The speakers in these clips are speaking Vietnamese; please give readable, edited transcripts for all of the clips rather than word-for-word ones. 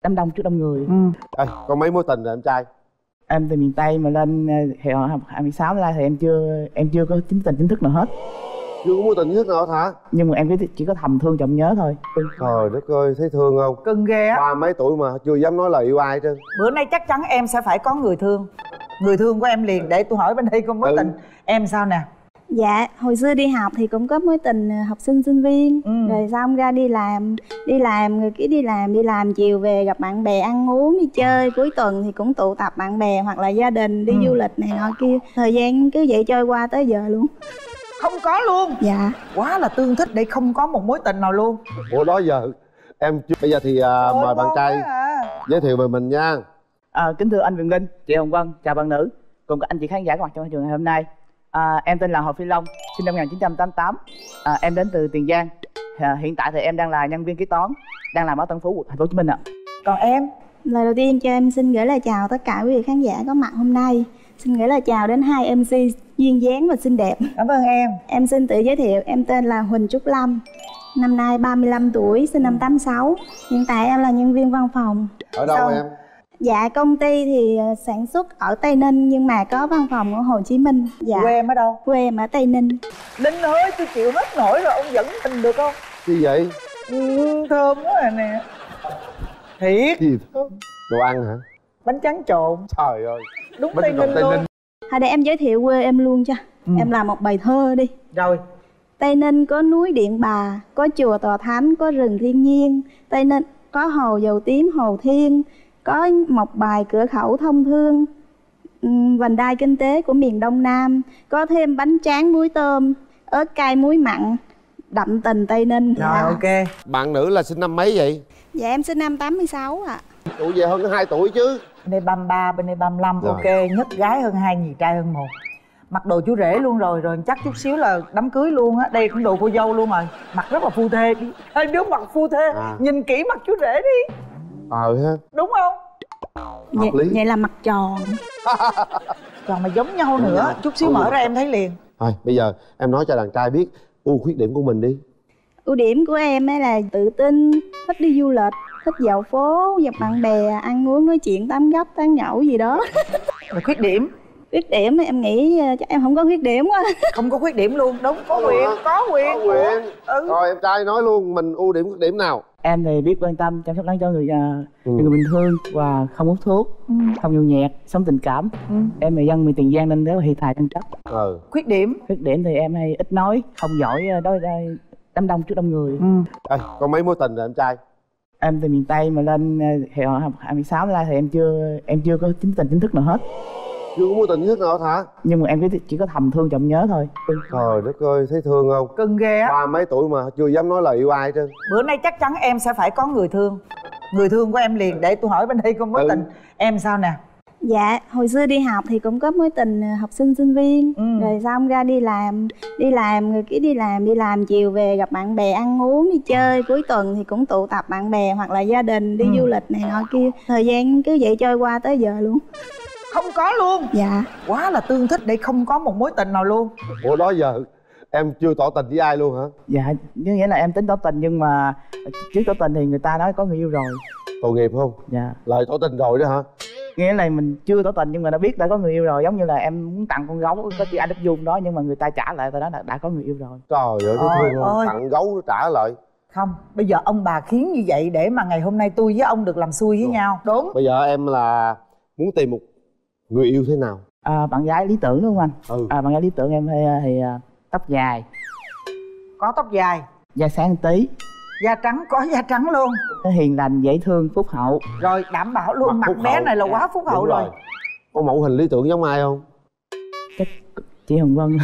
đám đông trước đông người. Ê, có mấy mối tình rồi em trai? Em từ miền Tây mà lên thì hồi 26 ra thì em chưa có tình chính thức nào hết. Chưa có mối tình chính thức nào hả? Nhưng mà em chỉ có thầm thương trọng nhớ thôi. Trời đất ơi, thấy thương không? Cưng ghê á. Ba mấy tuổi mà chưa dám nói lời yêu ai trơn. Bữa nay chắc chắn em sẽ phải có người thương. Người thương của em liền. Để tôi hỏi bên đây có mối tình. Em sao nè? Dạ, hồi xưa đi học thì cũng có mối tình học sinh sinh viên. Rồi xong ra đi làm rồi cứ đi làm chiều về gặp bạn bè ăn uống đi chơi. Cuối tuần thì cũng tụ tập bạn bè hoặc là gia đình đi du lịch này nọ kia. Thời gian cứ vậy trôi qua tới giờ luôn. Không có luôn? Dạ. Quá là tương thích để không có một mối tình nào luôn. Ủa đó giờ em chưa. Bây giờ thì mời bạn trai giới thiệu về mình nha. Kính thưa anh Quyền Linh, chị Hồng Vân, chào bạn nữ cùng các anh chị khán giả có mặt trong trường ngày hôm nay. Em tên là Hồ Phi Long, sinh năm 1988. Em đến từ Tiền Giang. Hiện tại thì em đang là nhân viên kế toán, đang làm ở Tân Phú, thành phố Hồ Chí Minh ạ. Còn em? Lời đầu tiên cho em xin gửi lời chào tất cả quý vị khán giả có mặt hôm nay. Xin gửi lời chào đến hai MC duyên dáng và xinh đẹp. Cảm ơn em. Em xin tự giới thiệu, em tên là Huỳnh Trúc Lâm, năm nay 35 tuổi, sinh năm 86. Hiện tại em là nhân viên văn phòng. Ở đâu em? Dạ, công ty thì sản xuất ở Tây Ninh nhưng mà có văn phòng ở Hồ Chí Minh. Dạ. Quê em ở đâu? Quê em ở Tây Ninh. Linh ơi, tôi chịu hết nổi rồi, ông dẫn tình được không? Gì vậy? Thơm quá rồi nè. Thiệt. Gì thơm? Đồ ăn hả? Bánh tráng trộn. Trời ơi. Đúng Tây Ninh luôn. Thôi để em giới thiệu quê em luôn cho. Em làm một bài thơ đi. Rồi. Tây Ninh có núi Điện Bà, có chùa Tòa Thánh, có rừng thiên nhiên. Tây Ninh có hồ Dầu Tím, hồ Thiên, có một bài cửa khẩu thông thương, vành đai kinh tế của miền Đông Nam, có thêm bánh tráng muối tôm, ớt cay muối mặn, đậm tình Tây Ninh. Rồi ok. Bạn nữ là sinh năm mấy vậy? Dạ em sinh năm 86 ạ. Ủa về hơn 2 tuổi chứ. Bên đây 33, bên đây 35. Rồi. Ok, nhất gái hơn 2, nhì trai hơn 1. Mặc đồ chú rể luôn rồi, rồi chắc chút xíu là đám cưới luôn á. Đây cũng đồ cô dâu luôn rồi. Mặc rất là phu thê. Hai đứa mặc phu thê. Nhìn kỹ mặt chú rể đi. Ha. Đúng không? Hợp lý. Vậy là mặt tròn. Tròn mà giống nhau nữa. Chút xíu mở ra em thấy liền. Thôi bây giờ em nói cho đàn trai biết ưu khuyết điểm của mình đi. Ưu điểm của em ấy là tự tin, thích đi du lịch, thích dạo phố, gặp bạn bè, ăn uống, nói chuyện, tám gấp, tán nhậu gì đó. Rồi khuyết điểm? Khuyết điểm em nghĩ chắc em không có khuyết điểm quá. Không có khuyết điểm luôn. Đúng, có quyền. Có quyền. Rồi em trai nói luôn, mình ưu điểm khuyết điểm nào? Em thì biết quan tâm, chăm sóc lắng cho người bình thường và không hút thuốc, không nhậu nhẹt, sống tình cảm. Em là dân miền Tiền Giang nên rất là hiền tài chân chất. Khuyết điểm? Khuyết điểm thì em hay ít nói, không giỏi đối đám đông trước đông người. Ê, có mấy mối tình rồi em trai? Em từ miền Tây mà lên thì hồi 26 ra thì em chưa có tình chính thức nào hết. Chưa có mối tình chính thức nào hả? Nhưng mà em chỉ có thầm thương trọng nhớ thôi. Trời đất ơi, thấy thương không? Cưng ghê á. Ba mấy tuổi mà chưa dám nói lời yêu ai trơn. Bữa nay chắc chắn em sẽ phải có người thương. Người thương của em liền. Để tôi hỏi bên đây có mối tình. Em sao nè? Dạ, hồi xưa đi học thì cũng có mối tình học sinh sinh viên. Rồi xong ra đi làm rồi cứ đi làm chiều về gặp bạn bè ăn uống đi chơi. Cuối tuần thì cũng tụ tập bạn bè hoặc là gia đình đi du lịch này nọ kia. Thời gian cứ vậy trôi qua tới giờ luôn. Không có luôn? Dạ. Quá là tương thích để không có một mối tình nào luôn. Ủa đó giờ em chưa tỏ tình với ai luôn hả? Dạ, nghĩa là em tính tỏ tình nhưng mà trước tỏ tình thì người ta nói có người yêu rồi. Tội nghiệp không? Dạ. Lời tỏ tình rồi đó hả? Nghĩa là mình chưa tỏ tình nhưng mà đã biết đã có người yêu rồi. Giống như là em muốn tặng con gấu có chị anh Đức Dung đó, nhưng mà người ta trả lại tao đó là đã có người yêu rồi. Trời ơi, thấy thương không? Tặng gấu trả lại. Không, bây giờ ông bà khiến như vậy để mà ngày hôm nay tôi với ông được làm xuôi với nhau. Đúng. Bây giờ em là muốn tìm một người yêu thế nào? Bạn gái lý tưởng đúng không anh? Bạn gái lý tưởng em thì tóc dài. Có tóc dài. Da sáng một tí. Da trắng, có da trắng luôn. Hiền lành, dễ thương, phúc hậu. Rồi đảm bảo luôn, mặt bé này là quá phúc hậu rồi. Có mẫu hình lý tưởng giống ai không? Chắc chị Hồng Vân.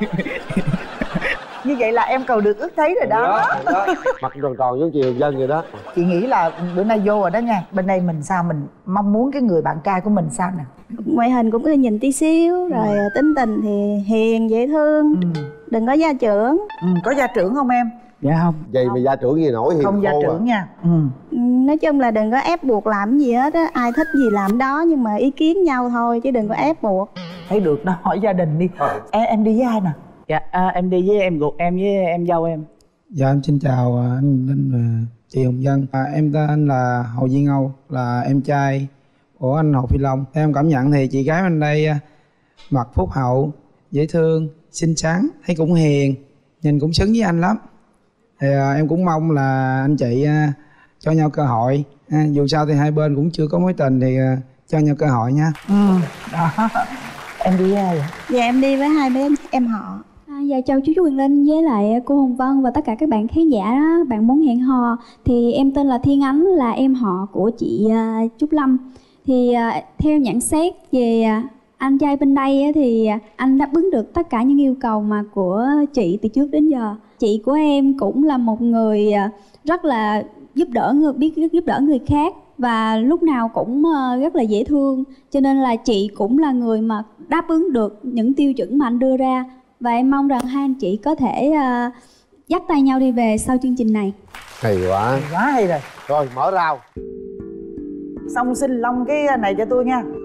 Như vậy là em cầu được ước thấy rồi đó. Mặt tròn tròn giống chị Hồng Vân vậy đó. Chị nghĩ là bữa nay vô rồi đó nha. Bên đây mình sao, mình mong muốn cái người bạn trai của mình sao nè? Ngoại hình cũng nhìn tí xíu. Rồi tính tình thì hiền, dễ thương. Đừng có gia trưởng. Có gia trưởng không em? Dạ không. Vậy mà gia trưởng gì nổi, hiền không gia trưởng nha. Nói chung là đừng có ép buộc làm gì hết á. Ai thích gì làm đó, nhưng mà ý kiến nhau thôi chứ đừng có ép buộc. Thấy được đó, hỏi gia đình đi. Em đi với ai nè? Dạ em đi với em ruột em với em dâu em. Dạ em xin chào anh Linh và chị Hồng Vân. Em tên là Hồ Duy Ngâu, là em trai của anh Hồ Phi Long. Em cảm nhận thì chị gái bên đây mặt phúc hậu, dễ thương, xinh xắn, thấy cũng hiền, nhìn cũng xứng với anh lắm. Thì em cũng mong là anh chị cho nhau cơ hội. Dù sao thì hai bên cũng chưa có mối tình thì cho nhau cơ hội nha. Đó. Em đi với ai vậy? Dạ em đi với hai bé em họ. Dạ chào chú Quyền Linh với lại cô Hồng Vân và tất cả các bạn khán giả đó. Bạn muốn hẹn hò thì em tên là Thiên Ánh, là em họ của chị Trúc Lâm. Thì theo nhận xét về anh trai bên đây thì anh đáp ứng được tất cả những yêu cầu mà của chị từ trước đến giờ. Chị của em cũng là một người rất là biết giúp đỡ người khác và lúc nào cũng rất là dễ thương, cho nên là chị cũng là người mà đáp ứng được những tiêu chuẩn mà anh đưa ra. Và em mong rằng hai anh chị có thể dắt tay nhau đi về sau chương trình này. Hay quá. Quá hay rồi. Rồi mở rào. Xong xin Long cái này cho tôi nha.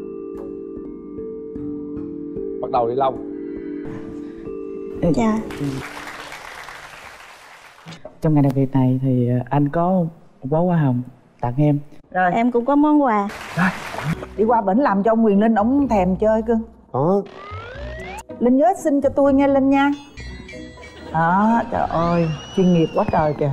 Bắt đầu đi Long. Dạ. Trong ngày đặc biệt này thì anh có một bó hoa hồng tặng em. Rồi Em cũng có món quà. đi qua bển làm cho ông Quyền Linh, ổng thèm chơi cưng. Đó. Linh nhớ xin cho tôi nghe Linh nha. Đó, trời ơi, chuyên nghiệp quá trời kìa.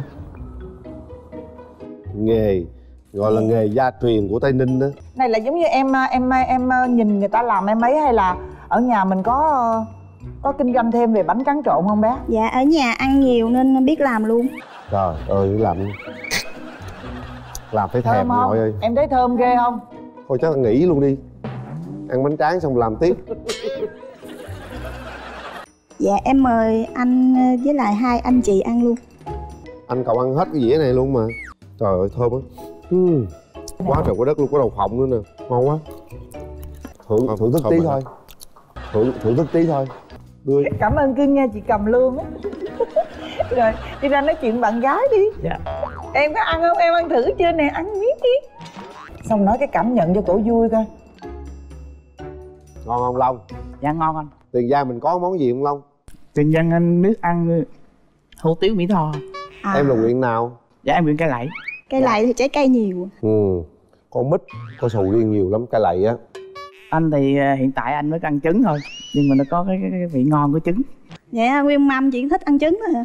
Nghề gọi là nghề gia truyền của Tây Ninh đó. Này là giống như em nhìn người ta làm em ấy, hay là ở nhà mình có kinh doanh thêm về bánh tráng trộn không bé? Dạ ở nhà ăn nhiều nên biết làm luôn. Trời ơi làm thấy thèm không? nội ơi. Em thấy thơm ghê không? Thôi chắc là nghỉ luôn đi, ăn bánh tráng xong làm tiếp. Dạ em mời anh với lại hai anh chị ăn luôn. Anh cậu ăn hết cái dĩa này luôn mà. Trời ơi thơm á. Quá trời quá đất luôn, có đậu phộng nữa nè, ngon quá. Thưởng thức tí thôi. Thưởng thức tí thôi. Đưa. Cảm ơn cưng nha, chị cầm lương á. Rồi đi ra nói chuyện bạn gái đi. Dạ. Em có ăn không? Em ăn thử chưa nè? Ăn miếng đi. Xong nói cái cảm nhận cho cổ vui coi. Ngon không Long? Dạ ngon anh. Tiền Giang mình có món gì không Long? Tiền Giang anh biết ăn hủ tiếu Mỹ Tho. Em là huyện nào? Dạ em huyện Cai Lậy. Cây lậy thì trái cây nhiều. Con mít có sầu riêng nhiều lắm. Cai Lậy á. Anh thì hiện tại anh mới ăn trứng thôi, nhưng mà nó có cái vị ngon của trứng. Dạ nguyên mâm chỉ thích ăn trứng thôi hả?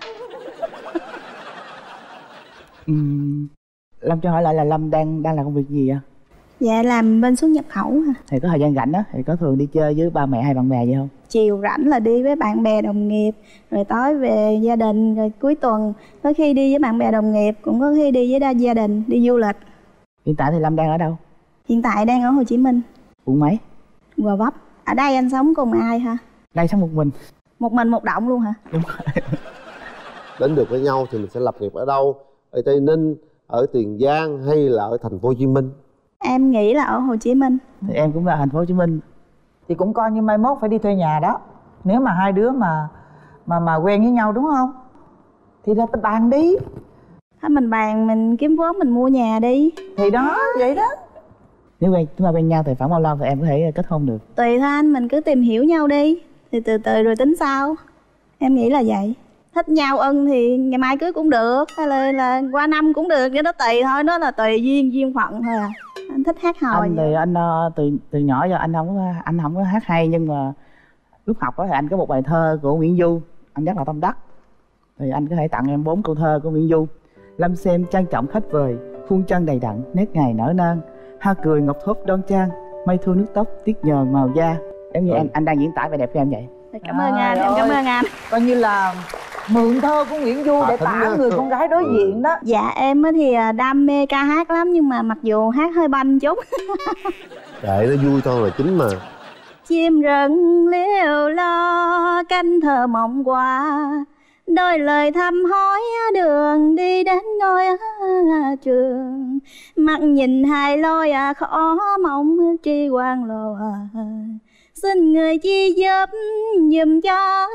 Lâm cho hỏi lại là Lâm đang làm công việc gì ạ? Dạ làm bên xuất nhập khẩu hả? Thì có thời gian rảnh á thì có thường đi chơi với ba mẹ hay bạn bè gì không? Chiều rảnh là đi với bạn bè đồng nghiệp, rồi tối về gia đình, rồi cuối tuần có khi đi với bạn bè đồng nghiệp, cũng có khi đi với gia đình đi du lịch. Hiện tại thì Lâm đang ở đâu? Hiện tại đang ở Hồ Chí Minh. Quận mấy? Gò Vấp. Ở đây anh sống cùng ai hả? Đây sống một mình. Một mình một động luôn hả? Đúng rồi. Đến được với nhau thì mình sẽ lập nghiệp ở đâu? Ở Tây Ninh, ở Tiền Giang hay là ở thành phố Hồ Chí Minh? Em nghĩ là ở Hồ Chí Minh. Thì em cũng là thành phố Hồ Chí Minh. Thì cũng coi như mai mốt phải đi thuê nhà đó. Nếu mà hai đứa mà quen với nhau đúng không? Thì ra ta bàn đi. Thôi mình bàn, mình kiếm vốn mình mua nhà đi. Thì đó, vậy đó. Nếu chúng ta quen nhau thì khoảng bao lâu thì em có thể kết hôn được? Tùy thôi anh, mình cứ tìm hiểu nhau đi. Thì từ từ rồi tính sau. Em nghĩ là vậy. Thích nhau thì ngày mai cưới cũng được, hay là qua năm cũng được, cái đó tùy thôi, đó là tùy duyên phận thôi à. Anh thích hát hò Anh thì anh từ nhỏ giờ anh không có hát hay, nhưng mà lúc học thì anh có một bài thơ của Nguyễn Du, anh rất là tâm đắc, thì anh có thể tặng em 4 câu thơ của Nguyễn Du. Lâm xem trang trọng khách vời, khuôn chân đầy đặn, nét ngày nở nang, hoa cười ngọc thốt đoan trang, mây thu nước tóc tiết nhờn màu da. Em như anh đang diễn tả vẻ đẹp của em vậy. Cảm ơn anh, em cảm ơn anh. Coi như là mượn thơ của Nguyễn Du để tả người con gái đối diện đó. Dạ em thì đam mê ca hát lắm, nhưng mà mặc dù hát hơi banh chút. Để nó vui thôi là chính mà. Chim rừng liêu lo canh thơ mộng qua, đôi lời thăm hỏi đường đi đến ngôi trường. Mắt nhìn hai lối khó mong tri quan lộ, xin người chi giúp giùm cho.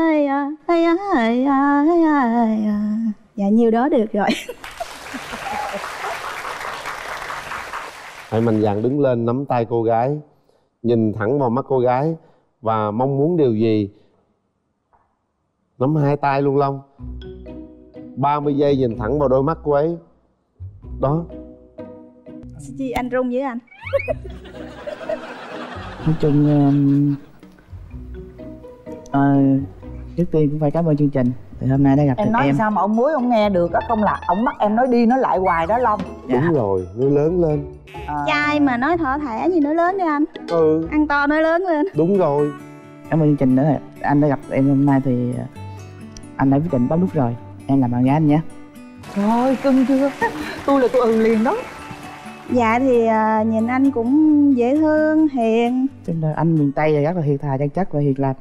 Dạ nhiêu đó được rồi. Hãy mạnh dạn đứng lên, nắm tay cô gái, nhìn thẳng vào mắt cô gái và mong muốn điều gì. Nắm hai tay luôn Long. 30 giây nhìn thẳng vào đôi mắt cô ấy. Đó. Chi anh rung với anh. Nói chung trước tiên cũng phải cảm ơn chương trình thì hôm nay đã gặp Em được nói em. sao mà ông Muối ông nghe được á, không là ông bắt em nói đi nói lại hoài đó Long. Đúng rồi, nó lớn lên. Trai mà nói thỏ thẻ gì nói lớn đi anh. Ừ, Ăn to nói lớn lên. đúng rồi. Cảm ơn chương trình nữa là anh đã gặp em hôm nay thì anh đã quyết định bấm nút rồi. Em làm bạn gái anh nhé. Trời ơi, cưng chưa? Tôi là tôi liền đó. Dạ thì nhìn anh cũng dễ thương, hiền. Chung là anh miền Tây là rất là hiền thà, chân chất và hiền lành.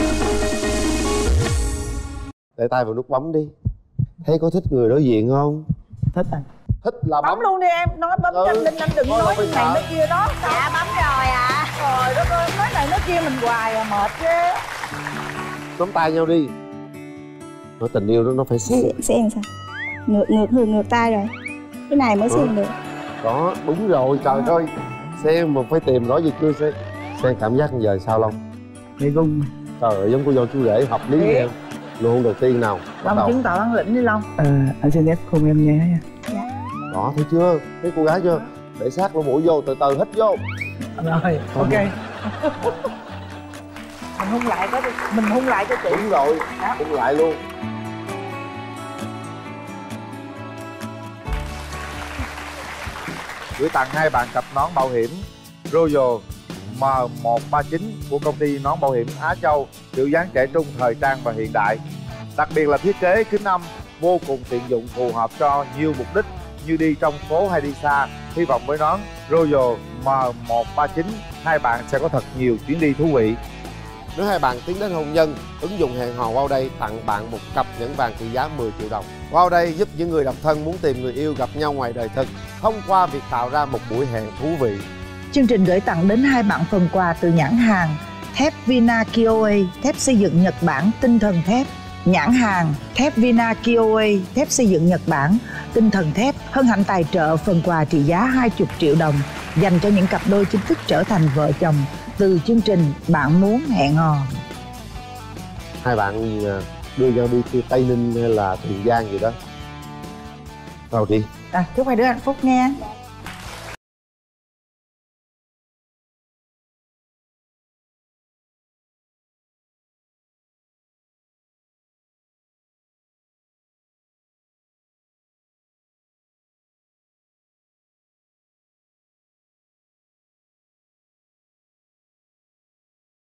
Để tay vào nút bấm đi. Thấy có thích người đối diện không? Thích anh. Thích là Bấm bấm. luôn đi em, nói bấm Ừ. nhanh lên anh đừng Thôi nói phải cái này sợ. nói kia đó. Dạ bấm rồi ạ. Trời đất ơi, nói này nói kia mình hoài à, mệt ghê. Nắm tay nhau đi. Nói tình yêu nó phải siết. Xem sao? Ngược tay rồi. Cái này mới xem được. Đó, đúng rồi, trời ơi. Xem mà phải tìm rõ gì chưa xem cảm giác giờ sao Long? Bị gung. Trời ơi, giống cô dâu chú rể hợp lý với em. Luôn đầu tiên nào. Bắt Long đầu. chứng tỏ bản lĩnh đi Long. Anh xin phép khung em nghe nha. Đó, thấy chưa? Thấy cô gái chưa? Để sát lỗ mũi vô, từ từ hít vô. Rồi, ok. Mình hôn lại có đi, mình hôn lại cho chị. Đúng rồi, Đó. hôn lại luôn. Gửi tặng hai bạn cặp nón bảo hiểm Royal M139 của công ty nón bảo hiểm Á Châu, kiểu dáng trẻ trung, thời trang và hiện đại. Đặc biệt là thiết kế kính âm vô cùng tiện dụng, phù hợp cho nhiều mục đích như đi trong phố hay đi xa. Hy vọng với nón Royal M139 hai bạn sẽ có thật nhiều chuyến đi thú vị. Nếu hai bạn tiến đến hôn nhân, ứng dụng hẹn hò Wow Day tặng bạn một cặp nhẫn vàng trị giá 10 triệu đồng. Wow Day giúp những người độc thân muốn tìm người yêu gặp nhau ngoài đời thực thông qua việc tạo ra một buổi hẹn thú vị. Chương trình gửi tặng đến hai bạn phần quà từ nhãn hàng thép Vina Kioe, thép xây dựng Nhật Bản tinh thần thép. Nhãn hàng thép Vina Kioe, thép xây dựng Nhật Bản tinh thần thép hân hạnh tài trợ phần quà trị giá 20 triệu đồng dành cho những cặp đôi chính thức trở thành vợ chồng từ chương trình Bạn Muốn Hẹn Hò. Hai bạn đưa nhau đi Tây Ninh hay là Tiền Giang gì đó. Vào đi. Chúc hai đứa hạnh phúc nha.